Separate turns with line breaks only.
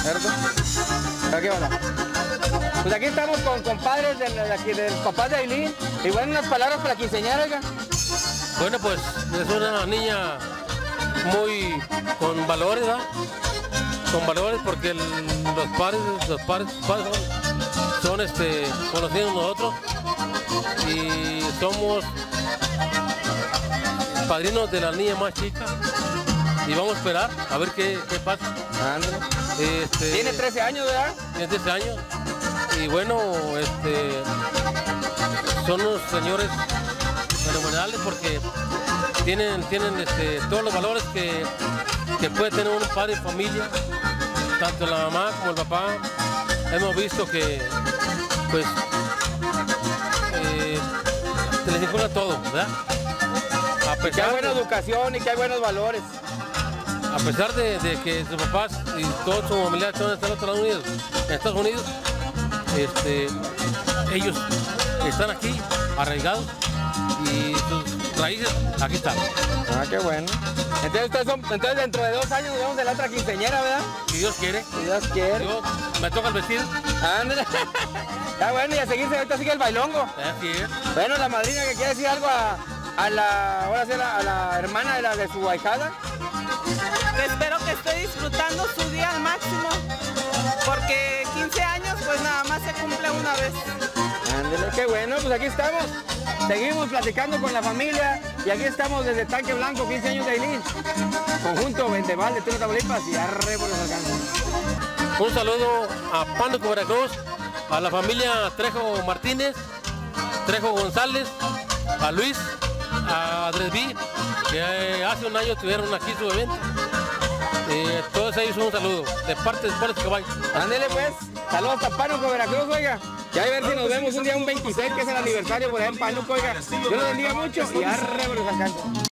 ¿Cierto? ¿Qué onda? Pues aquí estamos con compadres de los papás de Ailín. Y bueno, unas palabras para la quinceañera, oiga.
Bueno, pues es una niña muy con valores, ¿verdad? Con valores porque los padres son conocidos nosotros y somos padrinos de la niña más chica y vamos a esperar a ver qué pasa.
Tiene 13 años, ¿verdad?
Tiene 13 años y bueno, son unos señores fenomenales porque tienen todos los valores que puede tener un padre y familia, tanto la mamá como el papá. Hemos visto que pues se les inculca todo, ¿verdad?
Que hay buena educación y que hay buenos valores.
A pesar de que sus papás y todos sus familiares están en Estados Unidos, ellos están aquí arraigados y sus raíces aquí están.
Ah, qué bueno. Entonces dentro de 2 años nos vemos en la otra quinceañera, ¿verdad?
Si Dios quiere.
Si Dios quiere.
Me toca el vestido.
Ándale. Está bueno, y a seguirse, ahorita sigue el bailongo.
Así es.
Bueno, la madrina que quiere decir algo a la hermana de su ahijada.
Espero que esté disfrutando su día al máximo, porque 15 años pues nada más se cumple una vez.
Ándale, qué bueno, pues aquí estamos. Seguimos platicando con la familia y aquí estamos desde Tanque Blanco, 15 años de Ailín. Conjunto Vendeval de Tula, Tamaulipas y arre por los alcances.
Un saludo a Pánuco, Veracruz, a la familia Trejo Martínez, Trejo González, a Luis, a Dresby, que hace un año tuvieron aquí su evento. Todos ellos un saludo, de parte de Puerto Cabay.
Ándele pues, saludos a Pánuco, Veracruz, oiga. Y a ver si nos vemos un día un 26, que es el aniversario por allá en Pánuco, oiga. Dios los bendiga mucho y arre por los alcances.